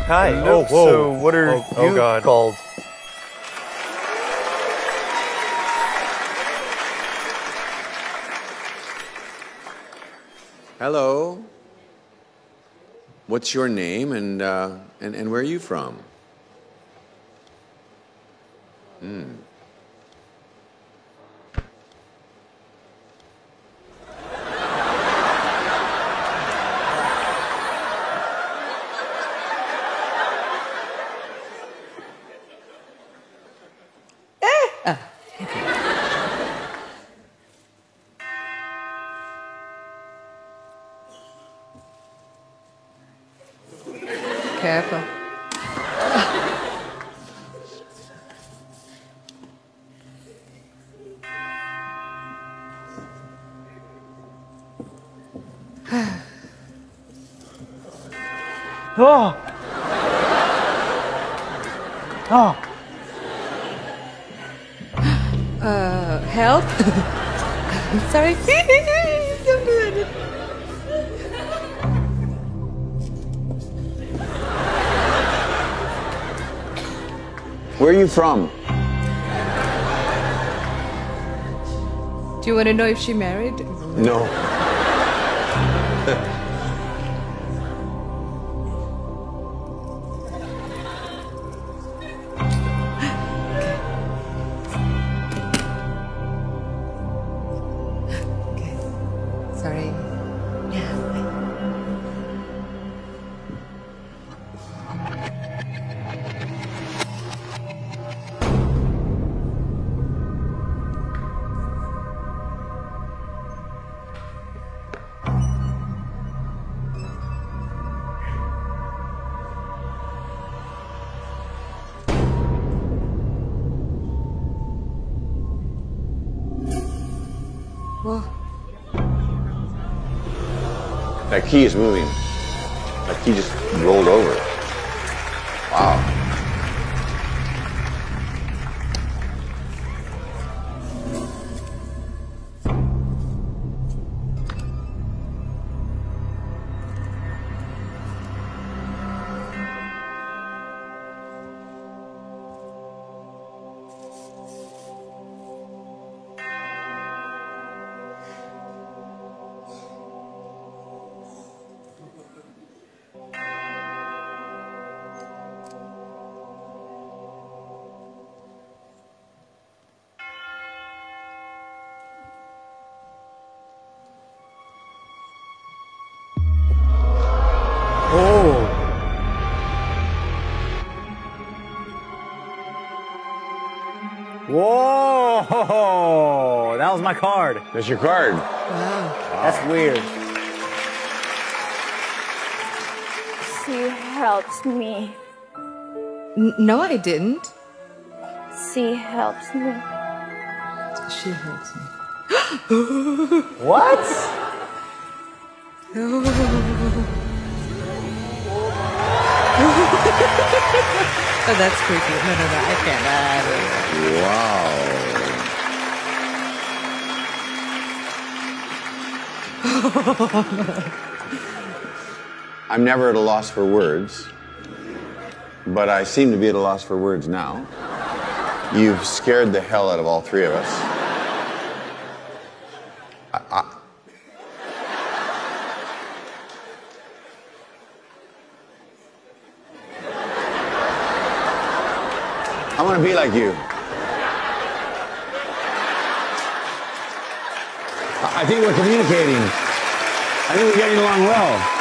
Hi. Hello. So what are you God. called? Hello. What's your name and where are you from? Careful. Oh. Oh. Help? Sorry. Don't do it. Where are you from? Do you want to know if she married? No. Sorry. Whoa. That key is moving. That key just rolled over. Wow. Oh. Whoa! That was my card. That's your card. That's weird. She helps me. No, I didn't. She helps me. She hurts me. What? Oh, that's creepy. No, I can't. I'm never at a loss for words, but I seem to be at a loss for words now. You've scared the hell out of all three of us. I want to be like you. I think we're communicating. I think we're getting along well.